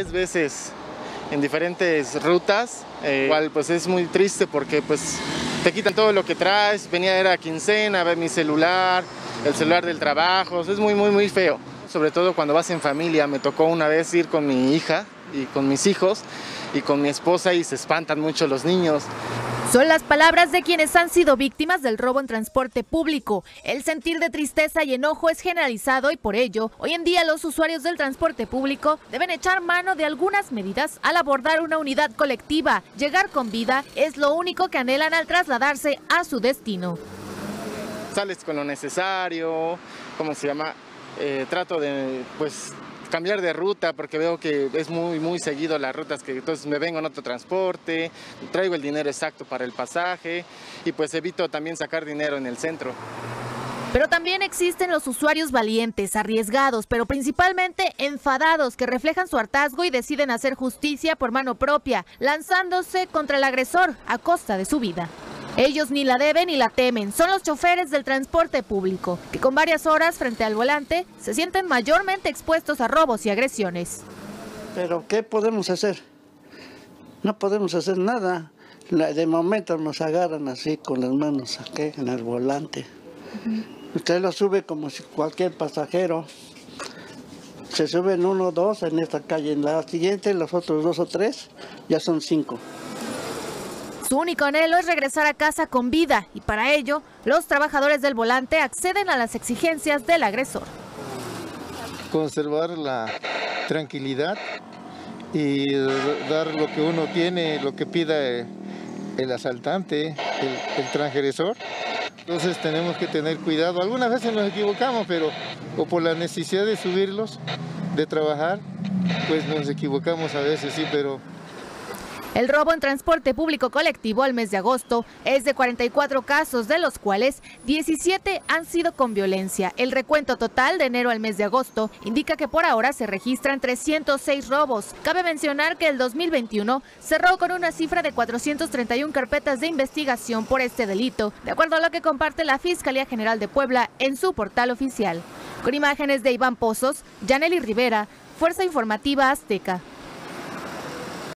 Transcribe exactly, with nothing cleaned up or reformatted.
tres veces en diferentes rutas, eh, igual pues es muy triste porque pues te quitan todo lo que traes. Venía, era quincena, ver mi celular, el celular del trabajo, es muy muy muy feo. Sobre todo cuando vas en familia. Me tocó una vez ir con mi hija y con mis hijos y con mi esposa y se espantan mucho los niños. Son las palabras de quienes han sido víctimas del robo en transporte público. El sentir de tristeza y enojo es generalizado y por ello, hoy en día los usuarios del transporte público deben echar mano de algunas medidas al abordar una unidad colectiva. Llegar con vida es lo único que anhelan al trasladarse a su destino. Sales con lo necesario, ¿cómo se llama? Eh, trato de pues cambiar de ruta porque veo que es muy muy seguido las rutas, que entonces me vengo en otro transporte, traigo el dinero exacto para el pasaje y pues evito también sacar dinero en el centro. Pero también existen los usuarios valientes, arriesgados, pero principalmente enfadados, que reflejan su hartazgo y deciden hacer justicia por mano propia, lanzándose contra el agresor a costa de su vida. Ellos ni la deben ni la temen, son los choferes del transporte público, que con varias horas frente al volante se sienten mayormente expuestos a robos y agresiones. Pero ¿qué podemos hacer? No podemos hacer nada. De momento nos agarran así con las manos aquí en el volante. Uh-huh. Usted lo sube como si cualquier pasajero. Se suben uno o dos en esta calle, en la siguiente los otros dos o tres ya son cinco. Su único anhelo es regresar a casa con vida y para ello los trabajadores del volante acceden a las exigencias del agresor. Conservar la tranquilidad y dar lo que uno tiene, lo que pida el asaltante, el, el transgresor. Entonces tenemos que tener cuidado. Algunas veces nos equivocamos, pero o por la necesidad de subirlos, de trabajar, pues nos equivocamos a veces, sí, pero... El robo en transporte público colectivo al mes de agosto es de cuarenta y cuatro casos, de los cuales diecisiete han sido con violencia. El recuento total de enero al mes de agosto indica que por ahora se registran trescientos seis robos. Cabe mencionar que el dos mil veintiuno cerró con una cifra de cuatrocientas treinta y una carpetas de investigación por este delito, de acuerdo a lo que comparte la Fiscalía General de Puebla en su portal oficial. Con imágenes de Iván Pozos, Yaneli Rivera, Fuerza Informativa Azteca.